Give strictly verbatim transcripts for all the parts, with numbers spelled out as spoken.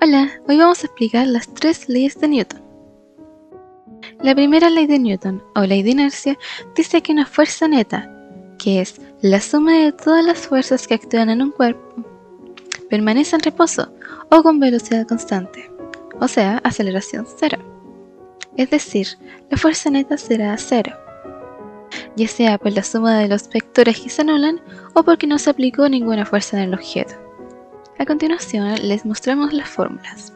Hola, hoy vamos a explicar las tres leyes de Newton. La primera ley de Newton, o ley de inercia, dice que una fuerza neta, que es la suma de todas las fuerzas que actúan en un cuerpo, permanece en reposo o con velocidad constante, o sea, aceleración cero. Es decir, la fuerza neta será cero, ya sea por la suma de los vectores que se anulan o porque no se aplicó ninguna fuerza en el objeto. A continuación les mostramos las fórmulas.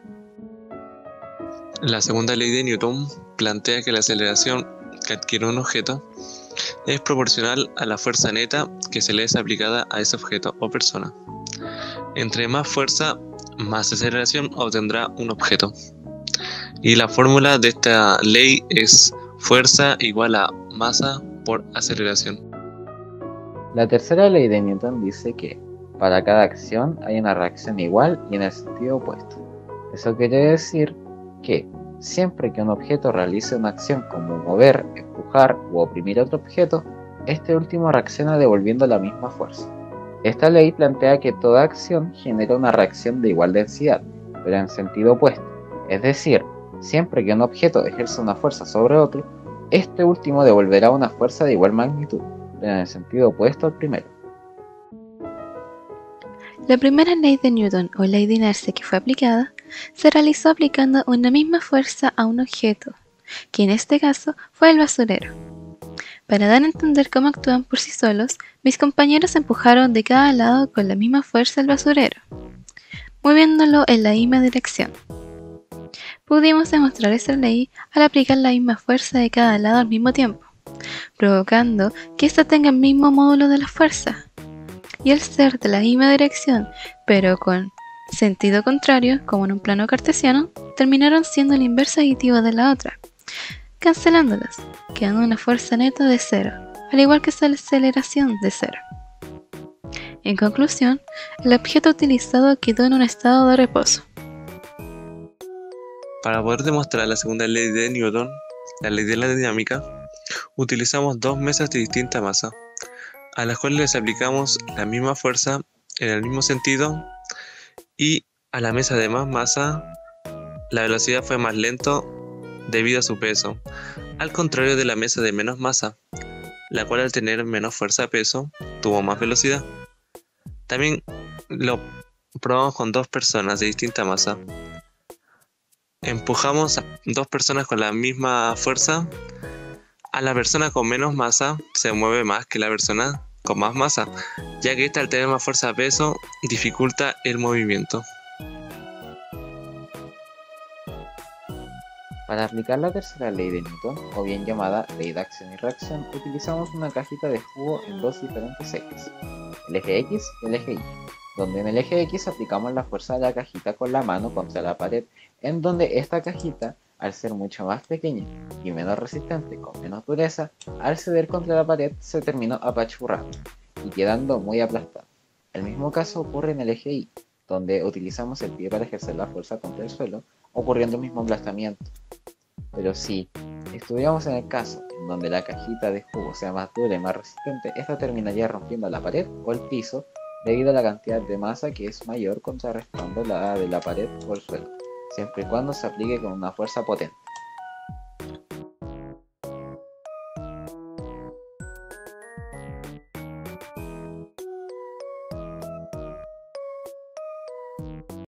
La segunda ley de Newton plantea que la aceleración que adquiere un objeto es proporcional a la fuerza neta que se le es aplicada a ese objeto o persona. Entre más fuerza, más aceleración obtendrá un objeto. Y la fórmula de esta ley es fuerza igual a masa por aceleración. La tercera ley de Newton dice que para cada acción hay una reacción igual y en el sentido opuesto. Eso quiere decir que siempre que un objeto realice una acción como mover, empujar u oprimir otro objeto, este último reacciona devolviendo la misma fuerza. Esta ley plantea que toda acción genera una reacción de igual densidad, pero en sentido opuesto. Es decir, siempre que un objeto ejerce una fuerza sobre otro, este último devolverá una fuerza de igual magnitud, pero en el sentido opuesto al primero. La primera ley de Newton, o ley de inercia que fue aplicada, se realizó aplicando una misma fuerza a un objeto, que en este caso fue el basurero. Para dar a entender cómo actúan por sí solos, mis compañeros empujaron de cada lado con la misma fuerza el basurero, moviéndolo en la misma dirección. Pudimos demostrar esa ley al aplicar la misma fuerza de cada lado al mismo tiempo, provocando que ésta tenga el mismo módulo de la fuerza. Y al ser de la misma dirección, pero con sentido contrario, como en un plano cartesiano, terminaron siendo el inverso aditivo de la otra, cancelándolas, quedando una fuerza neta de cero, al igual que su aceleración de cero. En conclusión, el objeto utilizado quedó en un estado de reposo. Para poder demostrar la segunda ley de Newton, la ley de la dinámica, utilizamos dos mesas de distinta masa, a las cuales les aplicamos la misma fuerza en el mismo sentido, y a la mesa de más masa la velocidad fue más lento debido a su peso, al contrario de la mesa de menos masa, la cual al tener menos fuerza-peso tuvo más velocidad. También lo probamos con dos personas de distinta masa. Empujamos a dos personas con la misma fuerza. A la persona con menos masa se mueve más que la persona con más masa, ya que esta al tener más fuerza peso dificulta el movimiento. Para aplicar la tercera ley de Newton, o bien llamada ley de acción y reacción, utilizamos una cajita de jugo en dos diferentes ejes, el eje X y el eje Y, donde en el eje X aplicamos la fuerza de la cajita con la mano contra la pared, en donde esta cajita, al ser mucho más pequeña y menos resistente, con menos dureza, al ceder contra la pared se terminó apachurrando y quedando muy aplastada. El mismo caso ocurre en el eje Y, donde utilizamos el pie para ejercer la fuerza contra el suelo, ocurriendo el mismo aplastamiento. Pero si estuviéramos en el caso en donde la cajita de jugo sea más dura y más resistente, esta terminaría rompiendo la pared o el piso debido a la cantidad de masa que es mayor contrarrestando la de la pared o el suelo, siempre y cuando se aplique con una fuerza potente.